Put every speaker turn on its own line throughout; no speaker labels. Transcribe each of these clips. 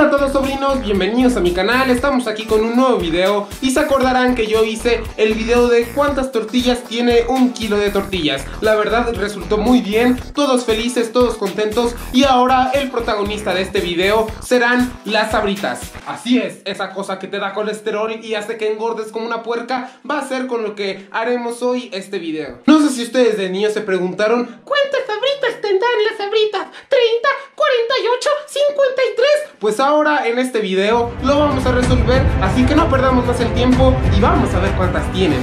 Hola a todos sobrinos, bienvenidos a mi canal. Estamos aquí con un nuevo video y se acordarán que yo hice el video de cuántas tortillas tiene un kilo de tortillas. La verdad resultó muy bien, todos felices, todos contentos, y ahora el protagonista de este video serán las Sabritas. Así es, esa cosa que te da colesterol y hace que engordes como una puerca va a ser con lo que haremos hoy este video. No sé si ustedes de niños se preguntaron ¿cuántas Sabritas tendrán las Sabritas? ¿30? ¿48? ¿53? Pues ahora en este video lo vamos a resolver, así que no perdamos más el tiempo y vamos a ver cuántas tienen.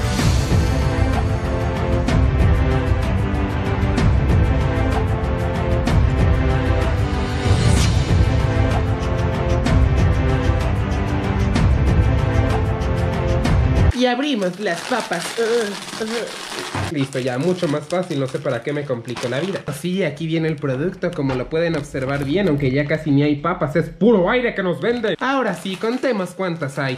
Y abrimos las papas. Listo, ya, mucho más fácil, no sé para qué me complico la vida. Sí, aquí viene el producto, como lo pueden observar bien, aunque ya casi ni hay papas, es puro aire que nos vende. Ahora sí, contemos cuántas hay.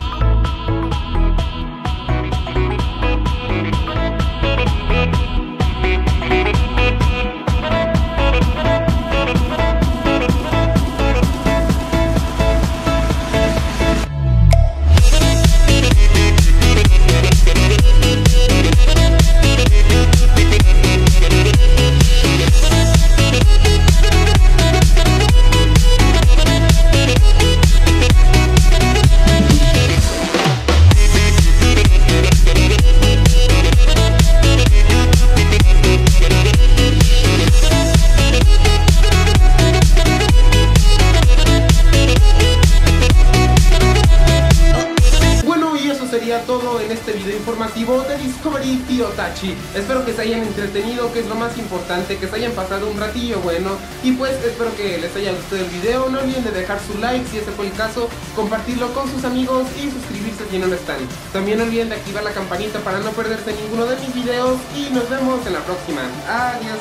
Todo en este video informativo de Discovery Tío Tachi. Espero que se hayan entretenido, que es lo más importante, que se hayan pasado un ratillo bueno, y pues espero que les haya gustado el video. No olviden de dejar su like si ese fue el caso, compartirlo con sus amigos y suscribirse si no lo están. También no olviden de activar la campanita para no perderse ninguno de mis videos y nos vemos en la próxima. Adiós.